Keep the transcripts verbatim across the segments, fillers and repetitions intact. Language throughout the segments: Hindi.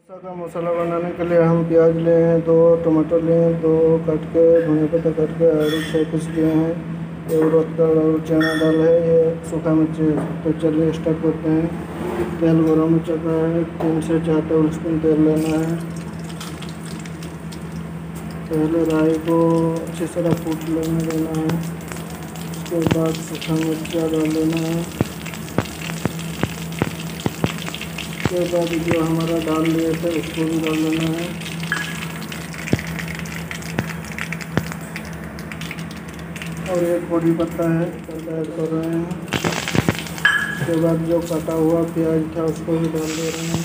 डोसा का मसाला बनाने के लिए हम प्याज लिए हैं, दो टमाटर लिए हैं, दो कट के धनिया पत्ता कट के आलू छः पीस लिए हैं, एक उड़द दाल और चना दाल है, ये सूखा मिर्च है। तो चलिए स्टार्ट करते हैं। तेल गरम हो चुका है, तीन से चार टेबल स्पून तेल लेना है। पहले राई को अच्छी तरह कूट लेने देना है। उसके बाद सूखा मिर्चा डाल लेना है। उसके बाद जो हमारा दाल लिए थे उसको भी डाल लेना है। और एक कड़ी पत्ता है ऐड कर रहे हैं। उसके बाद जो कटा हुआ प्याज था उसको भी डाल दे रहे हैं।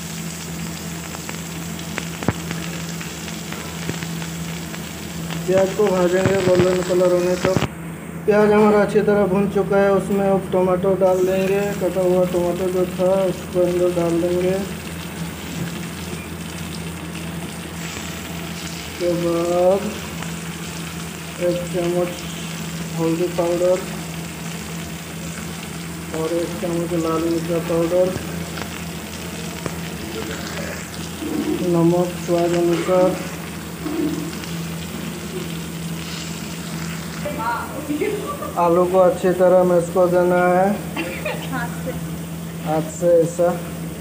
प्याज को भाजेंगे गोल्डन कलर होने तक। प्याज हमारा अच्छी तरह भून चुका है, उसमें अब टमाटो डाल देंगे। कटा हुआ टमाटो जो था उसको अंदर डाल देंगे। उसके बाद एक चम्मच हल्दी पाउडर और एक चम्मच लाल मिर्च पाउडर, नमक स्वाद अनुसार, आलू को अच्छी तरह मैश कर देना है हाथ से। ऐसा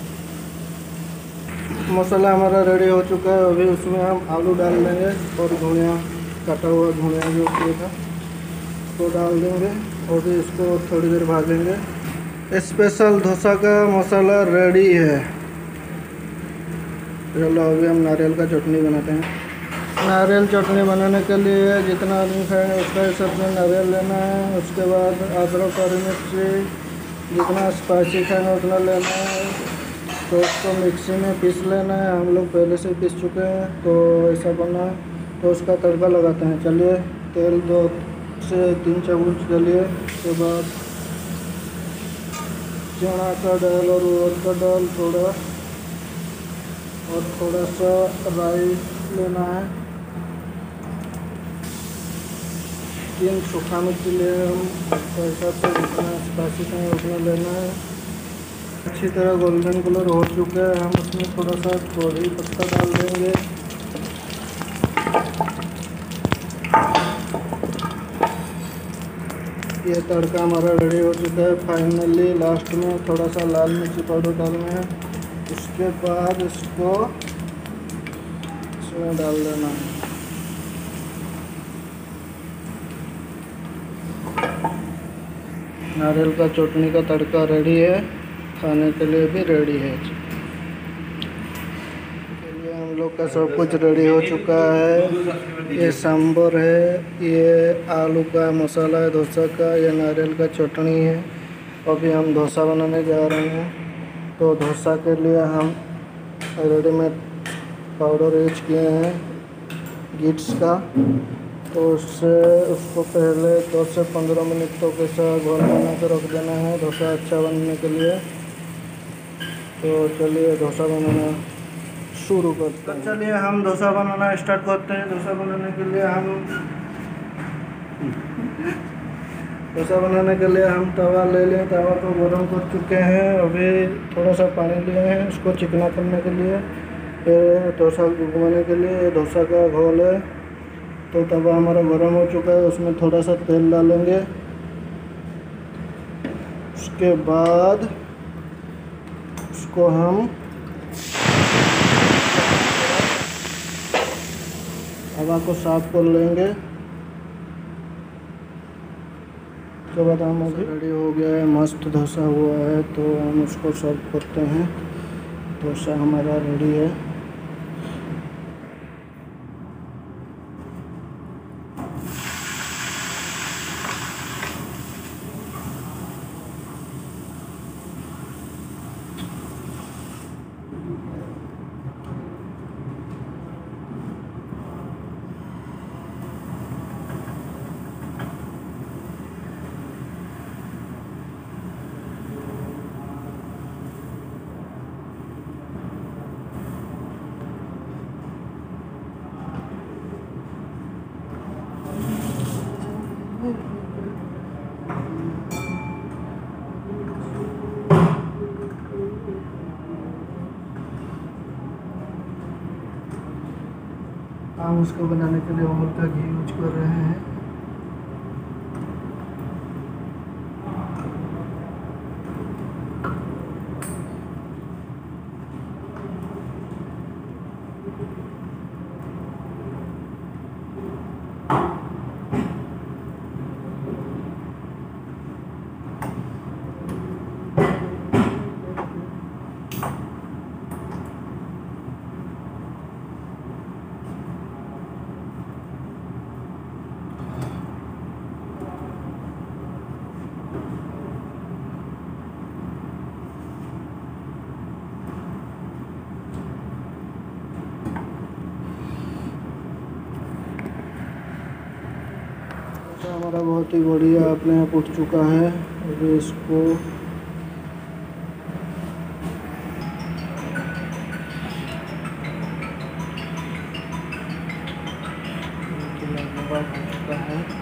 मसाला हमारा रेडी हो चुका है। अभी उसमें हम आलू डाल देंगे और धनिया, कटा हुआ धनिया जो किया था तो डाल देंगे और भी इसको थोड़ी देर भाजेंगे। स्पेशल डोसा का मसाला रेडी है। चलो अभी हम नारियल का चटनी बनाते हैं। नारियल चटनी बनाने के लिए जितना आदमी खाएंगे उसका हिसाब से नारियल लेना है। उसके बाद अदरक और मिर्ची, जितना स्पाइसी खाएंगे उतना लेना है। तो उसको मिक्सी में पीस लेना है। हम लोग पहले से पीस चुके हैं तो ऐसा बना। तो उसका तड़का लगाते हैं। चलिए तेल दो से तीन चम्मच डालिए। उसके बाद चना का दाल और उड़द का दाल थोड़ा, और थोड़ा सा राई लेना है। तीन सूखा मिर्च लिए हम, ऐसा तो जितना स्पाइसी खाएँ उतना लेना है। अच्छी तरह गोल्डन कलर हो चुका है, हम उसमें थोड़ा सा कड़ी पत्ता डाल देंगे। ये तड़का हमारा रेडी हो चुका है। फाइनली लास्ट में थोड़ा सा लाल मिर्ची पाउडर डालना है। उसके बाद इसको इसमें डाल देना है। नारियल का चटनी का तड़का रेडी है, खाने के लिए भी रेडी है। चलिए हम लोग का सब कुछ रेडी हो चुका है। ये सांभर है, ये आलू का मसाला है डोसा का, ये नारियल का चटनी है। अभी हम डोसा बनाने जा रहे हैं। तो डोसा के लिए हम रेडीमेड पाउडर यूज किए हैं गिट्स का। तो उससे उसको पहले दस से पंद्रह मिनट तक ऐसा घोल बना कर रख देना है डोसा अच्छा बनने के लिए। तो चलिए डोसा बनाना शुरू करते हैं। चलिए हम डोसा बनाना स्टार्ट करते हैं। डोसा बनाने के लिए हम डोसा बनाने के लिए हम तवा ले लें। तवा को गर्म कर चुके हैं। अभी थोड़ा सा पानी लिए हैं उसको चिकना करने के लिए, फिर डोसा घुमाने के लिए। डोसा का घोल है। तो तवा हमारा गर्म हो चुका है, उसमें थोड़ा सा तेल डालेंगे। उसके बाद उसको हम हवा को साफ कर लेंगे। उसके बाद हम अभी रेडी हो गया है, मस्त डोसा हुआ है। तो हम उसको सर्व करते हैं। डोसा हमारा रेडी है। हम उसको बनाने के लिए अमूल का घी यूज कर रहे हैं। हमारा बहुत ही बढ़िया अपने आप उठ चुका है। अभी इसको हो चुका है।